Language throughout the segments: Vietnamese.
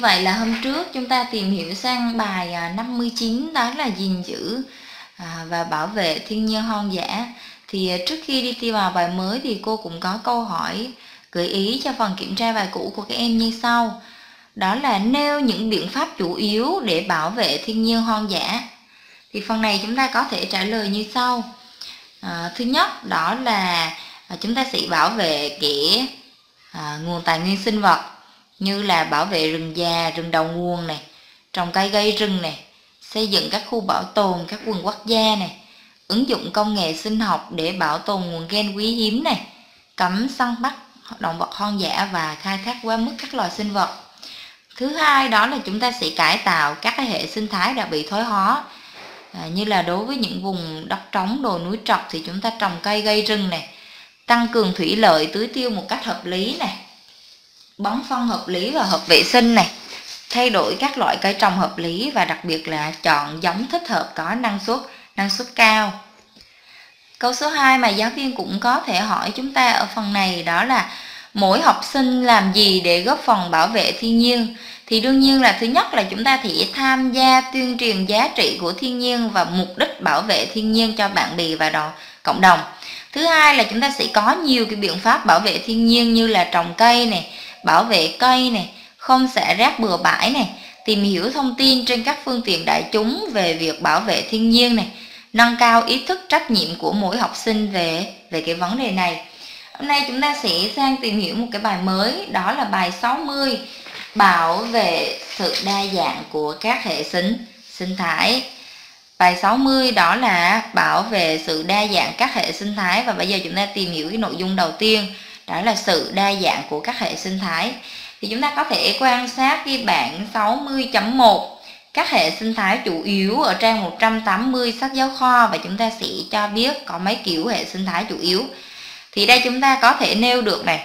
vậy là hôm trước chúng ta tìm hiểu sang bài 59, đó là gìn giữ và bảo vệ thiên nhiên hoang dã. Thì trước khi đi vào bài mới thì cô cũng có câu hỏi gợi ý cho phần kiểm tra bài cũ của các em như sau. Đó là nêu những biện pháp chủ yếu để bảo vệ thiên nhiên hoang dã. Thì phần này chúng ta có thể trả lời như sau. Thứ nhất đó là chúng ta sẽ bảo vệ nguồn tài nguyên sinh vật, như là bảo vệ rừng già, rừng đầu nguồn này, trồng cây gây rừng này, xây dựng các khu bảo tồn, các vườn quốc gia này, ứng dụng công nghệ sinh học để bảo tồn nguồn gen quý hiếm này, cấm săn bắt động vật hoang dã và khai thác quá mức các loài sinh vật. Thứ hai đó là chúng ta sẽ cải tạo các hệ sinh thái đã bị thoái hóa, như là đối với những vùng đất trống, đồi núi trọc thì chúng ta trồng cây gây rừng này, tăng cường thủy lợi, tưới tiêu một cách hợp lý này, bón phân hợp lý và hợp vệ sinh này, thay đổi các loại cây trồng hợp lý và đặc biệt là chọn giống thích hợp có năng suất cao. Câu số 2 mà giáo viên cũng có thể hỏi chúng ta ở phần này đó là mỗi học sinh làm gì để góp phần bảo vệ thiên nhiên. Thì đương nhiên là thứ nhất là chúng ta sẽ tham gia tuyên truyền giá trị của thiên nhiên và mục đích bảo vệ thiên nhiên cho bạn bè và cộng đồng. Thứ hai là chúng ta sẽ có nhiều cái biện pháp bảo vệ thiên nhiên như là trồng cây này, bảo vệ cây này, không xả rác bừa bãi này, tìm hiểu thông tin trên các phương tiện đại chúng về việc bảo vệ thiên nhiên này, nâng cao ý thức trách nhiệm của mỗi học sinh về cái vấn đề này. Hôm nay chúng ta sẽ sang tìm hiểu một cái bài mới, đó là bài 60, bảo vệ sự đa dạng của các hệ sinh thái. Bài 60 đó là bảo vệ sự đa dạng các hệ sinh thái, và bây giờ chúng ta tìm hiểu cái nội dung đầu tiên, đó là sự đa dạng của các hệ sinh thái. Thì chúng ta có thể quan sát cái bảng 60.1 các hệ sinh thái chủ yếu ở trang 180 sách giáo khoa, và chúng ta sẽ cho biết có mấy kiểu hệ sinh thái chủ yếu. Thì đây chúng ta có thể nêu được này,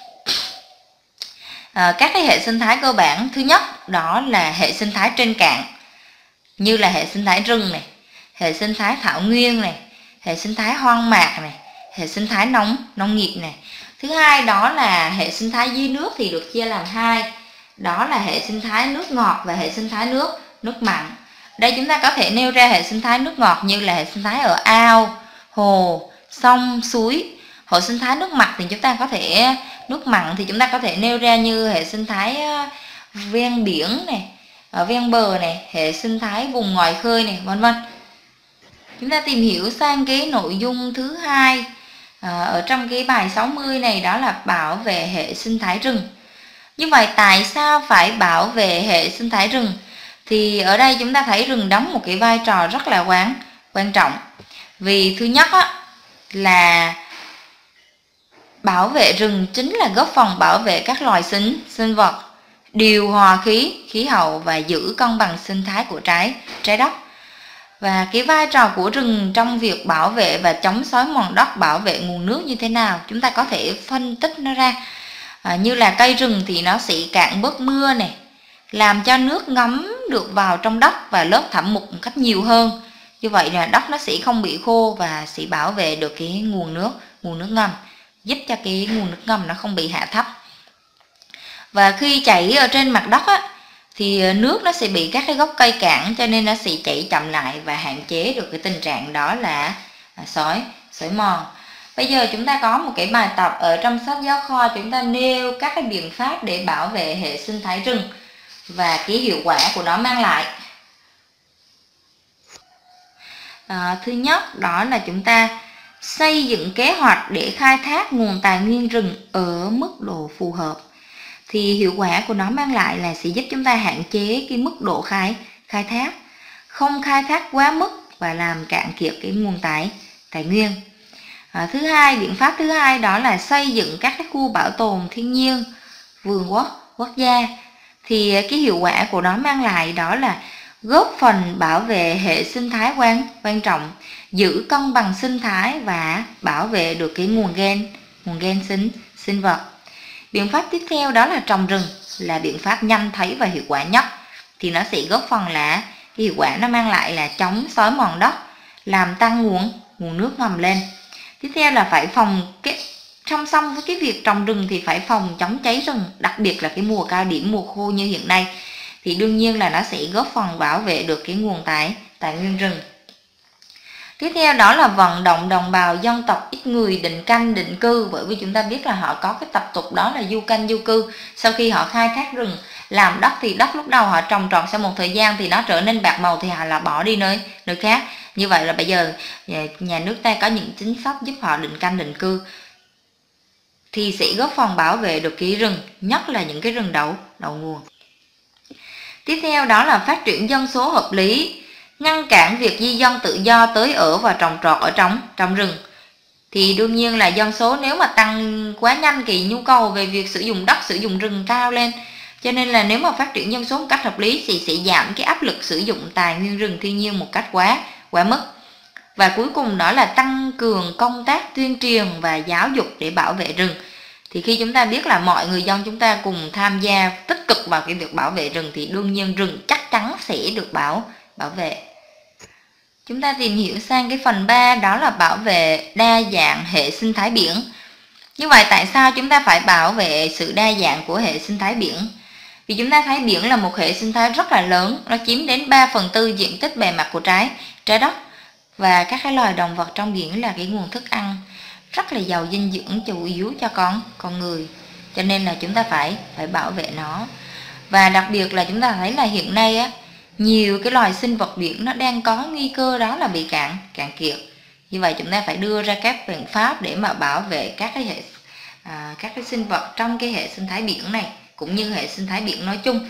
các cái hệ sinh thái cơ bản. Thứ nhất đó là hệ sinh thái trên cạn, như là hệ sinh thái rừng này, hệ sinh thái thảo nguyên này, hệ sinh thái hoang mạc này, hệ sinh thái nông nghiệp này. Thứ hai đó là hệ sinh thái dưới nước thì được chia làm hai, đó là hệ sinh thái nước ngọt và hệ sinh thái nước mặn. Đây chúng ta có thể nêu ra hệ sinh thái nước ngọt như là hệ sinh thái ở ao, hồ, sông, suối. Hệ sinh thái nước mặn thì chúng ta có thể chúng ta có thể nêu ra như hệ sinh thái ven biển này, ở ven bờ này, hệ sinh thái vùng ngoài khơi này, vân vân. Chúng ta tìm hiểu sang cái nội dung thứ hai ở trong cái bài 60 này, đó là bảo vệ hệ sinh thái rừng. Như vậy tại sao phải bảo vệ hệ sinh thái rừng? Thì ở đây chúng ta thấy rừng đóng một cái vai trò rất là quan trọng. Vì thứ nhất là bảo vệ rừng chính là góp phần bảo vệ các loài sinh vật, điều hòa khí hậu và giữ cân bằng sinh thái của trái đất. Và cái vai trò của rừng trong việc bảo vệ và chống xói mòn đất, bảo vệ nguồn nước như thế nào, chúng ta có thể phân tích nó ra. Như là cây rừng thì nó sẽ cạn bớt mưa này, làm cho nước ngấm được vào trong đất và lớp thảm mục một cách nhiều hơn. Như vậy là đất nó sẽ không bị khô và sẽ bảo vệ được cái nguồn nước ngầm, giúp cho cái nguồn nước ngầm nó không bị hạ thấp. Và khi chảy ở trên mặt đất thì nước nó sẽ bị các cái gốc cây cản, cho nên nó sẽ chảy chậm lại và hạn chế được cái tình trạng đó là xói mòn. Bây giờ chúng ta có một cái bài tập ở trong sách giáo khoa, chúng ta nêu các cái biện pháp để bảo vệ hệ sinh thái rừng và cái hiệu quả của nó mang lại. Thứ nhất đó là chúng ta xây dựng kế hoạch để khai thác nguồn tài nguyên rừng ở mức độ phù hợp. Thì hiệu quả của nó mang lại là sẽ giúp chúng ta hạn chế cái mức độ khai thác, không khai thác quá mức và làm cạn kiệt cái nguồn tài nguyên. Biện pháp thứ hai đó là xây dựng các cái khu bảo tồn thiên nhiên, vườn quốc gia. Thì cái hiệu quả của nó mang lại đó là góp phần bảo vệ hệ sinh thái quan trọng, giữ cân bằng sinh thái và bảo vệ được cái nguồn gen sinh vật. Biện pháp tiếp theo đó là trồng rừng, là biện pháp nhanh thấy và hiệu quả nhất. Thì nó sẽ góp phần là cái hiệu quả nó mang lại là chống xói mòn đất, làm tăng nguồn nước ngầm lên. Tiếp theo là phải song song với cái việc trồng rừng thì phải phòng chống cháy rừng, đặc biệt là cái mùa cao điểm, mùa khô như hiện nay. thì đương nhiên là nó sẽ góp phần bảo vệ được cái nguồn tài nguyên rừng. Tiếp theo đó là vận động đồng bào dân tộc ít người định canh định cư, bởi vì chúng ta biết là họ có cái tập tục đó là du canh du cư. Sau khi họ khai thác rừng làm đất thì đất lúc đầu họ trồng trọt, sau một thời gian thì nó trở nên bạc màu thì họ là bỏ đi nơi khác. Như vậy là bây giờ nhà nước ta có những chính sách giúp họ định canh định cư thì sẽ góp phần bảo vệ được cái rừng, nhất là những cái rừng đầu nguồn. Tiếp theo đó là phát triển dân số hợp lý, ngăn cản việc di dân tự do tới ở và trồng trọt ở trong rừng. Thì đương nhiên là dân số nếu mà tăng quá nhanh thì nhu cầu về việc sử dụng đất, sử dụng rừng cao lên. Cho nên là nếu mà phát triển dân số một cách hợp lý thì sẽ giảm cái áp lực sử dụng tài nguyên rừng thiên nhiên một cách quá mức. Và cuối cùng đó là tăng cường công tác tuyên truyền và giáo dục để bảo vệ rừng. Thì khi chúng ta biết là mọi người dân chúng ta cùng tham gia tích cực vào cái việc bảo vệ rừng thì đương nhiên rừng chắc chắn sẽ được bảo vệ. Chúng ta tìm hiểu sang cái phần 3, đó là bảo vệ đa dạng hệ sinh thái biển. Như vậy tại sao chúng ta phải bảo vệ sự đa dạng của hệ sinh thái biển? Vì chúng ta thấy biển là một hệ sinh thái rất là lớn, nó chiếm đến 3/4 diện tích bề mặt của trái đất. Và các cái loài động vật trong biển là cái nguồn thức ăn rất là giàu dinh dưỡng chủ yếu cho con người. Cho nên là chúng ta phải bảo vệ nó. Và đặc biệt là chúng ta thấy là hiện nay á, nhiều cái loài sinh vật biển nó đang có nguy cơ đó là bị cạn kiệt. Như vậy chúng ta phải đưa ra các biện pháp để mà bảo vệ các cái sinh vật trong cái hệ sinh thái biển này, cũng như hệ sinh thái biển nói chung.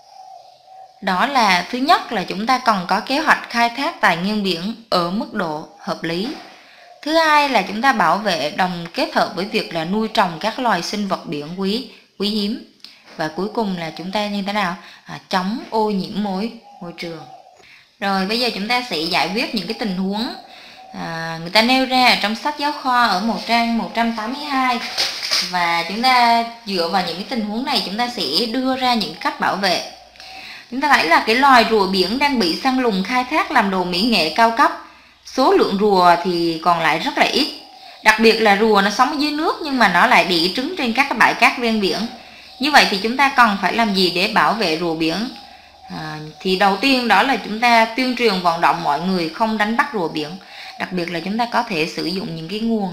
Đó là thứ nhất là chúng ta cần có kế hoạch khai thác tài nguyên biển ở mức độ hợp lý. Thứ hai là chúng ta bảo vệ đồng kết hợp với việc là nuôi trồng các loài sinh vật biển quý hiếm. Và cuối cùng là chúng ta như thế nào? Chống ô nhiễm môi trường. Rồi bây giờ chúng ta sẽ giải quyết những cái tình huống người ta nêu ra ở trong sách giáo khoa ở trang 182. Và chúng ta dựa vào những cái tình huống này chúng ta sẽ đưa ra những cách bảo vệ. Chúng ta thấy là cái loài rùa biển đang bị săn lùng khai thác làm đồ mỹ nghệ cao cấp. Số lượng rùa thì còn lại rất là ít. Đặc biệt là rùa nó sống dưới nước nhưng mà nó lại đẻ trứng trên các cái bãi cát ven biển. Như vậy thì chúng ta cần phải làm gì để bảo vệ rùa biển? Thì đầu tiên đó là chúng ta tuyên truyền vận động mọi người không đánh bắt rùa biển. Đặc biệt là chúng ta có thể sử dụng những cái nguồn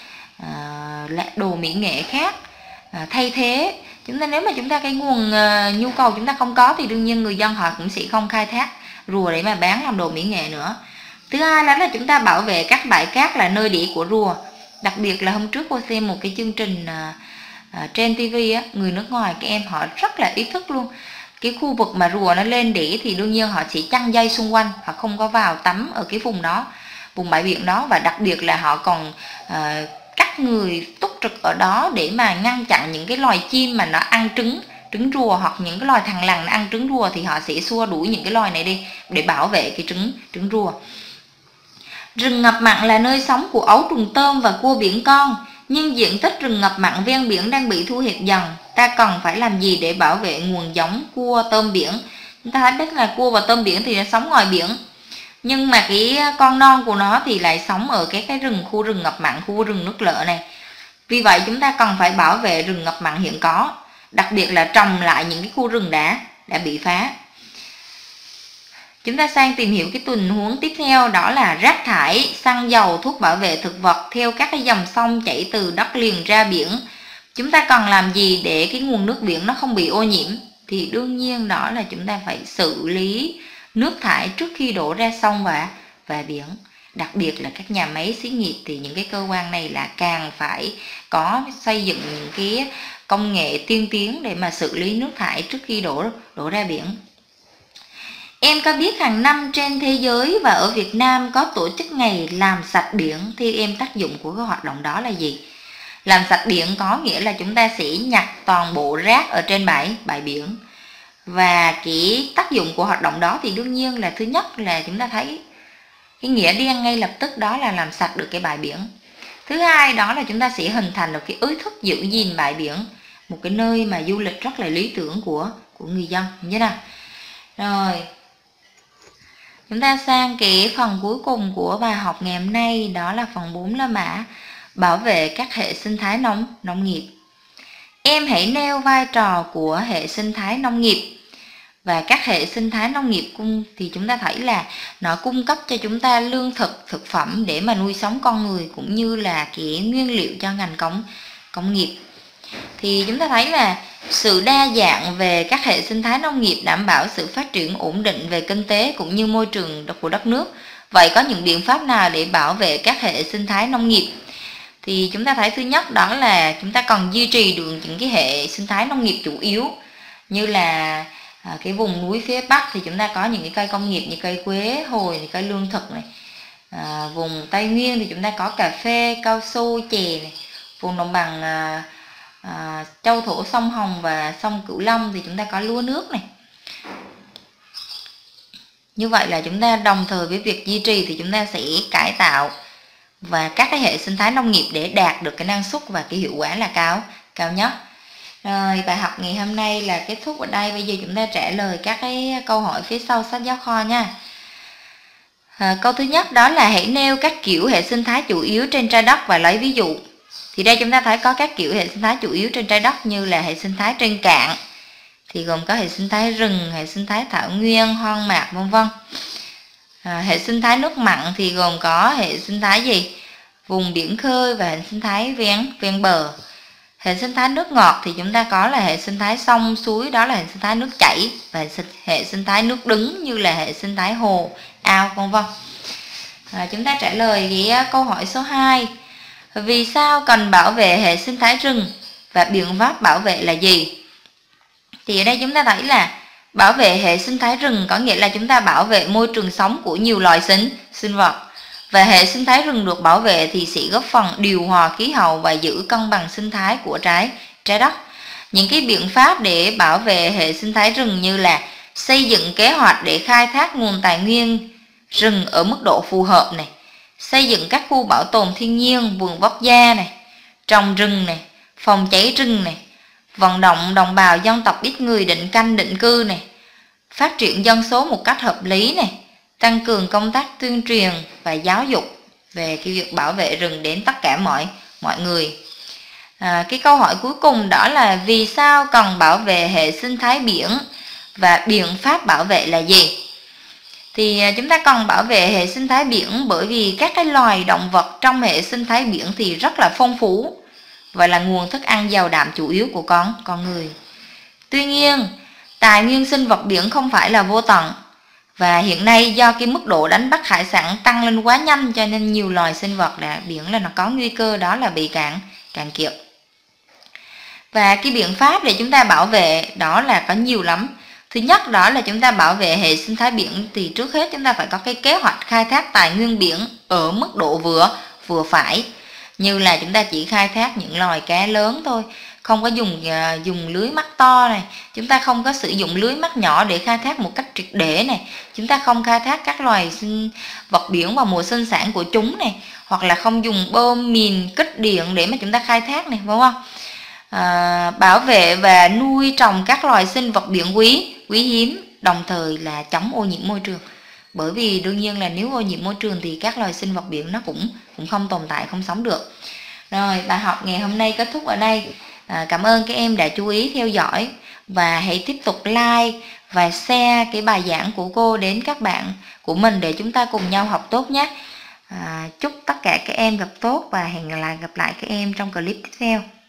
đồ mỹ nghệ khác thay thế. Nếu mà chúng ta cái nguồn nhu cầu chúng ta không có thì đương nhiên người dân họ cũng sẽ không khai thác rùa để mà bán làm đồ mỹ nghệ nữa. Thứ hai là chúng ta bảo vệ các bãi cát là nơi đẻ của rùa. Đặc biệt là hôm trước cô xem một cái chương trình trên TV á, người nước ngoài các em họ rất là ý thức luôn. Cái khu vực mà rùa nó lên đẻ thì đương nhiên họ chỉ chăng dây xung quanh, họ không có vào tắm ở cái vùng đó, vùng bãi biển đó. Và đặc biệt là họ còn cắt người túc trực ở đó để mà ngăn chặn những cái loài chim mà nó ăn trứng rùa, hoặc những cái loài thằn lằn nó ăn trứng rùa thì họ sẽ xua đuổi những cái loài này đi để bảo vệ cái trứng rùa. Rừng ngập mặn là nơi sống của ấu trùng tôm và cua biển con, nhưng diện tích rừng ngập mặn ven biển đang bị thu hẹp dần. Ta cần phải làm gì để bảo vệ nguồn giống cua tôm biển? Chúng ta thấy biết là cua và tôm biển thì nó sống ngoài biển, nhưng mà cái con non của nó thì lại sống ở cái khu rừng ngập mặn, khu rừng nước lợ này. Vì vậy chúng ta cần phải bảo vệ rừng ngập mặn hiện có, đặc biệt là trồng lại những cái khu rừng đã bị phá. Chúng ta sang tìm hiểu cái tình huống tiếp theo, đó là rác thải, xăng dầu, thuốc bảo vệ thực vật theo các cái dòng sông chảy từ đất liền ra biển. Chúng ta cần làm gì để cái nguồn nước biển nó không bị ô nhiễm? Thì đương nhiên đó là chúng ta phải xử lý nước thải trước khi đổ ra sông và biển. Đặc biệt là các nhà máy xí nghiệp thì những cái cơ quan này là càng phải có xây dựng những cái công nghệ tiên tiến để mà xử lý nước thải trước khi đổ ra biển. Em có biết hàng năm trên thế giới và ở Việt Nam có tổ chức ngày làm sạch biển? Thì em tác dụng của cái hoạt động đó là gì? Làm sạch biển có nghĩa là chúng ta sẽ nhặt toàn bộ rác ở trên bãi biển. Và cái tác dụng của hoạt động đó thì đương nhiên là thứ nhất là chúng ta thấy cái nghĩa đen ngay lập tức đó là làm sạch được cái bãi biển. Thứ hai đó là chúng ta sẽ hình thành được cái ý thức giữ gìn bãi biển, một cái nơi mà du lịch rất là lý tưởng của người dân như thế nào. Rồi chúng ta sang cái phần cuối cùng của bài học ngày hôm nay, đó là phần 4 La Mã, bảo vệ các hệ sinh thái nông nghiệp. Em hãy nêu vai trò của hệ sinh thái nông nghiệp. Và các hệ sinh thái nông nghiệp thì chúng ta thấy là nó cung cấp cho chúng ta lương thực, thực phẩm để mà nuôi sống con người, cũng như là cái nguyên liệu cho ngành công nghiệp. Thì chúng ta thấy là sự đa dạng về các hệ sinh thái nông nghiệp đảm bảo sự phát triển ổn định về kinh tế cũng như môi trường của đất nước. Vậy có những biện pháp nào để bảo vệ các hệ sinh thái nông nghiệp? Thì chúng ta thấy thứ nhất đó là chúng ta còn duy trì được những cái hệ sinh thái nông nghiệp chủ yếu, như là cái vùng núi phía Bắc thì chúng ta có những cái cây công nghiệp như cây quế, hồi này, cây lương thực này. Vùng Tây Nguyên thì chúng ta có cà phê, cao su, chè này. Vùng đồng bằng châu thổ sông Hồng và sông Cửu Long thì chúng ta có lúa nước này. Như vậy là chúng ta đồng thời với việc duy trì thì chúng ta sẽ cải tạo và các cái hệ sinh thái nông nghiệp để đạt được cái năng suất và cái hiệu quả là cao nhất. Rồi, bài học ngày hôm nay là kết thúc ở đây. Bây giờ chúng ta trả lời các cái câu hỏi phía sau sách giáo khoa nha. Câu thứ nhất đó là hãy nêu các kiểu hệ sinh thái chủ yếu trên trái đất và lấy ví dụ. Thì đây chúng ta thấy có các kiểu hệ sinh thái chủ yếu trên trái đất như là hệ sinh thái trên cạn, thì gồm có hệ sinh thái rừng, hệ sinh thái thảo nguyên, hoang mạc, vân vân. Hệ sinh thái nước mặn thì gồm có hệ sinh thái gì? Vùng biển khơi và hệ sinh thái ven bờ. Hệ sinh thái nước ngọt thì chúng ta có là hệ sinh thái sông, suối, đó là hệ sinh thái nước chảy, và hệ sinh thái nước đứng như là hệ sinh thái hồ, ao, vân vân. Chúng ta trả lời cái câu hỏi số 2. Vì sao cần bảo vệ hệ sinh thái rừng và biện pháp bảo vệ là gì? Thì ở đây chúng ta thấy là bảo vệ hệ sinh thái rừng có nghĩa là chúng ta bảo vệ môi trường sống của nhiều loài sinh vật. Và hệ sinh thái rừng được bảo vệ thì sẽ góp phần điều hòa khí hậu và giữ cân bằng sinh thái của trái đất. Những cái biện pháp để bảo vệ hệ sinh thái rừng như là xây dựng kế hoạch để khai thác nguồn tài nguyên rừng ở mức độ phù hợp này, xây dựng các khu bảo tồn thiên nhiên, vườn quốc gia này, trồng rừng này, phòng cháy rừng này, vận động đồng bào dân tộc ít người định canh định cư này, phát triển dân số một cách hợp lý này, tăng cường công tác tuyên truyền và giáo dục về cái việc bảo vệ rừng đến tất cả mọi người. Cái câu hỏi cuối cùng đó là vì sao cần bảo vệ hệ sinh thái biển và biện pháp bảo vệ là gì? Thì chúng ta cần bảo vệ hệ sinh thái biển bởi vì các cái loài động vật trong hệ sinh thái biển thì rất là phong phú và là nguồn thức ăn giàu đạm chủ yếu của con người. Tuy nhiên, tài nguyên sinh vật biển không phải là vô tận, và hiện nay do cái mức độ đánh bắt hải sản tăng lên quá nhanh cho nên nhiều loài sinh vật biển là nó có nguy cơ đó là bị cạn kiệt. Và cái biện pháp để chúng ta bảo vệ đó là có nhiều lắm. Thứ nhất đó là chúng ta bảo vệ hệ sinh thái biển thì trước hết chúng ta phải có cái kế hoạch khai thác tài nguyên biển ở mức độ vừa phải. Như là chúng ta chỉ khai thác những loài cá lớn thôi, không có dùng lưới mắt to này, chúng ta không có sử dụng lưới mắt nhỏ để khai thác một cách triệt để này, chúng ta không khai thác các loài sinh vật biển vào mùa sinh sản của chúng này, hoặc là không dùng bom mìn kích điện để mà chúng ta khai thác này, đúng không? Bảo vệ và nuôi trồng các loài sinh vật biển quý hiếm, đồng thời là chống ô nhiễm môi trường. Bởi vì đương nhiên là nếu ô nhiễm môi trường thì các loài sinh vật biển nó cũng không tồn tại, không sống được. Rồi, bài học ngày hôm nay kết thúc ở đây. Cảm ơn các em đã chú ý theo dõi, và hãy tiếp tục like và share cái bài giảng của cô đến các bạn của mình để chúng ta cùng nhau học tốt nhé. Chúc tất cả các em gặp tốt và hẹn gặp lại các em trong clip tiếp theo.